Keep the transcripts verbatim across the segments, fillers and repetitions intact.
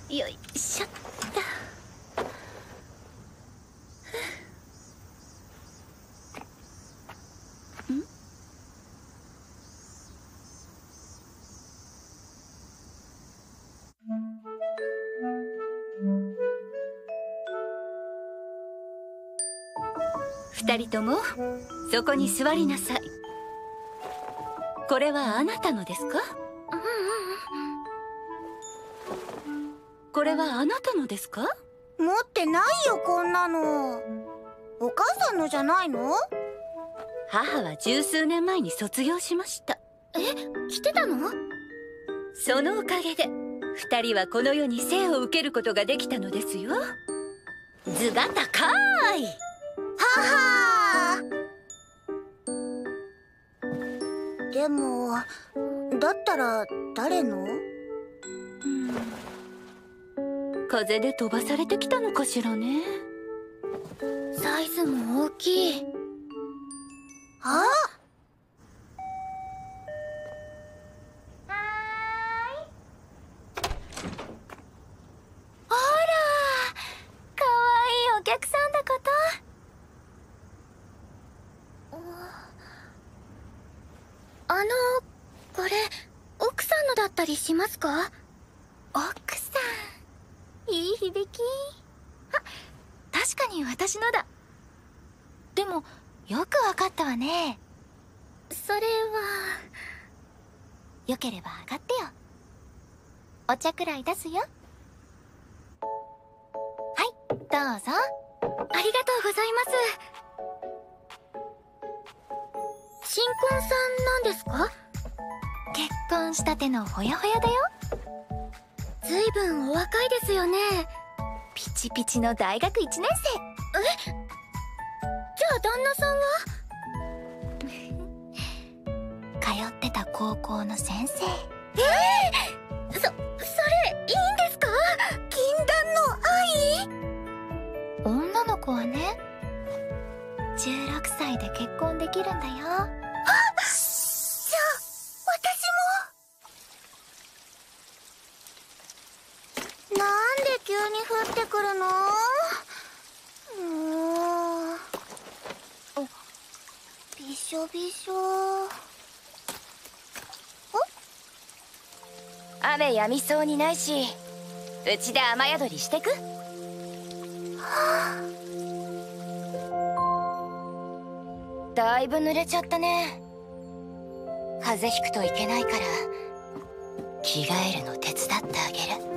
よいしょっと。ん？二人ともそこに座りなさい。これはあなたのですか？これはあなたのですか？ 持ってないよ、こんなの。お母さんのじゃないの？ 母は十数年前に卒業しました。 え、来てたの？ そのおかげで二人はこの世に生を受けることができたのですよ。図が高い。 ははー。でもだったら誰の？ 風で飛ばされてきたのかしらね。 サイズも大きい。あっ、はーい。あら、かわいいお客さんだこと。あの、これ奥さんのだったりしますか？奥さん、いい響き。あ、確かに私のだ。でもよくわかったわね。それはよければ上がってよ。お茶くらい出すよ。はい、どうぞ。ありがとうございます。新婚さんなんですか？結婚したてのほやほやだよ。ずいぶんお若いですよね。ピチピチの大学いちねん生。え？じゃあ旦那さんは？通ってた高校の先生。えー、そ、それいいんですか？禁断の愛？女の子はね、じゅうろくさいで結婚できるんだよ。あっ、じゃあ私も。なんで急に降ってくるの？もう、びしょびしょ。 雨やみそうにないし、うちで雨宿りしてく？ はあ、だいぶ濡れちゃったね。風邪ひくといけないから着替えるの手伝ってあげる。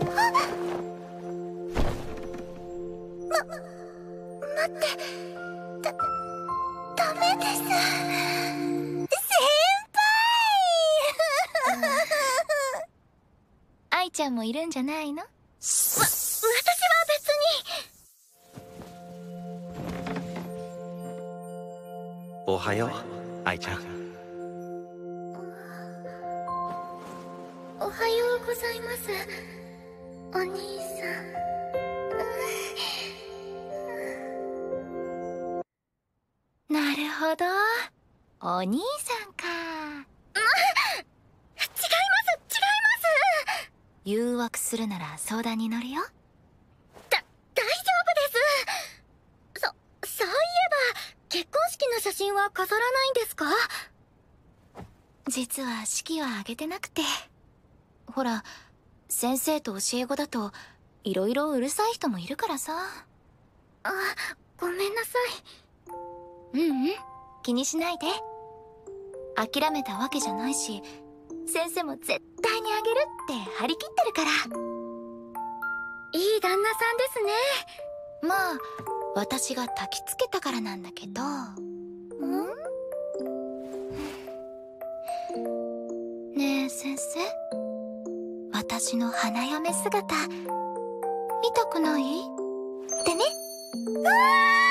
ま、待って、だ、ダメです。先輩愛ちゃんもいるんじゃないの？わ、私は別に。 おはよう、愛ちゃん。 おはようございます、お兄さん。なるほど、お兄さんか。ま、違います、違います。誘惑するなら相談に乗るよ。だ、大丈夫です。そ、そういえば結婚式の写真は飾らないんですか？実は式は挙げてなくて。ほら、先生と教え子だといろいろうるさい人もいるからさ。あ、ごめんなさい。ううん、気にしないで。諦めたわけじゃないし、先生も絶対にあげるって張り切ってるから。いい旦那さんですね。まあ私が焚きつけたからなんだけど。ん？ねえ先生、私の花嫁姿見たくない？ってね。うわー！